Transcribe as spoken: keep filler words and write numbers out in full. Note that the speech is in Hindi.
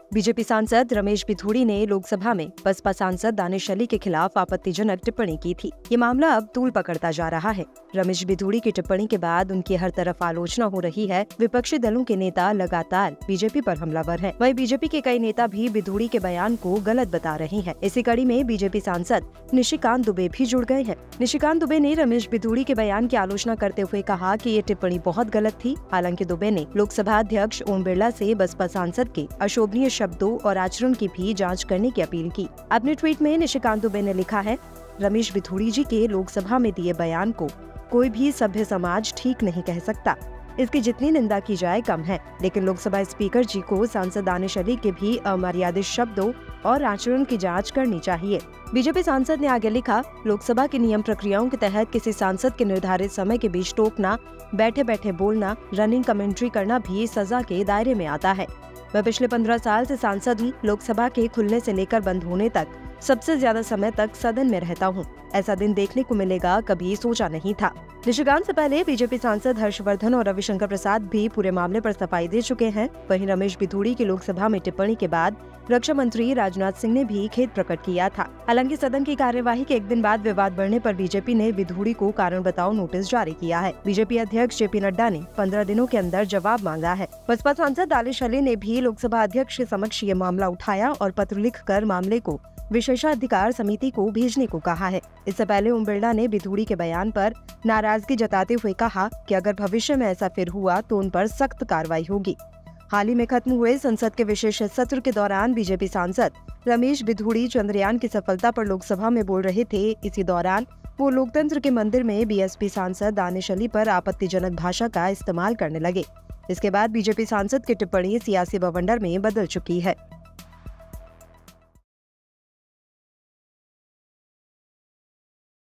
बीजेपी सांसद रमेश बिधूड़ी ने लोकसभा में बसपा सांसद दानिश अली के खिलाफ आपत्तिजनक टिप्पणी की थी। ये मामला अब तूल पकड़ता जा रहा है। रमेश बिधूड़ी की टिप्पणी के बाद उनकी हर तरफ आलोचना हो रही है। विपक्षी दलों के नेता लगातार बीजेपी पर हमलावर हैं। वहीं बीजेपी के कई नेता भी बिधूड़ी के बयान को गलत बता रहे हैं। इसी कड़ी में बीजेपी सांसद निशिकांत दुबे भी जुड़ गए हैं। निशिकांत दुबे ने रमेश बिधूड़ी के बयान की आलोचना करते हुए कहा कि ये टिप्पणी बहुत गलत थी। हालांकि दुबे ने लोकसभा अध्यक्ष ओम बिरला से बसपा सांसद के अशोभनीय शब्दों और आचरण की भी जांच करने की अपील की। अपने ट्वीट में निशिकांत दुबे ने लिखा है, रमेश बिधूड़ी जी के लोकसभा में दिए बयान को कोई भी सभ्य समाज ठीक नहीं कह सकता। इसकी जितनी निंदा की जाए कम है, लेकिन लोकसभा स्पीकर जी को सांसद दानिश अली के भी अमर्यादित शब्दों और आचरण की जांच करनी चाहिए। बीजेपी सांसद ने आगे लिखा, लोकसभा की नियम प्रक्रियाओं के तहत किसी सांसद के निर्धारित समय के बीच टोकना, बैठे बैठे बोलना, रनिंग कमेंट्री करना भी सजा के दायरे में आता है। मैं पिछले पंद्रह साल से सांसद हूँ। लोकसभा के खुलने से लेकर बंद होने तक सबसे ज्यादा समय तक सदन में रहता हूँ। ऐसा दिन देखने को मिलेगा कभी सोचा नहीं था। निशिकांत से पहले बीजेपी सांसद हर्षवर्धन और रविशंकर प्रसाद भी पूरे मामले पर सफाई दे चुके हैं। वहीं रमेश बिधूड़ी की लोकसभा में टिप्पणी के बाद रक्षा मंत्री राजनाथ सिंह ने भी खेद प्रकट किया था। हालांकि सदन की कार्यवाही के एक दिन बाद विवाद बढ़ने पर बीजेपी ने बिधूड़ी को कारण बताओ नोटिस जारी किया है। बीजेपी अध्यक्ष जेपी नड्डा ने पंद्रह दिनों के अंदर जवाब मांगा है। बसपा सांसद दानिश अली ने भी लोकसभा अध्यक्ष के समक्ष ये मामला उठाया और पत्र लिखकर मामले को विशेषाधिकार समिति को भेजने को कहा है। इससे पहले ओम बिरला ने बिधूड़ी के बयान पर नाराजगी जताते हुए कहा कि अगर भविष्य में ऐसा फिर हुआ तो उन पर सख्त कार्रवाई होगी। हाल ही में खत्म हुए संसद के विशेष सत्र के दौरान बीजेपी सांसद रमेश बिधूड़ी चंद्रयान की सफलता पर लोकसभा में बोल रहे थे। इसी दौरान वो लोकतंत्र के मंदिर में बीएसपी सांसद दानिश अली पर आपत्तिजनक भाषा का इस्तेमाल करने लगे। इसके बाद बीजेपी सांसद की टिप्पणी सियासी बवंडर में बदल चुकी है।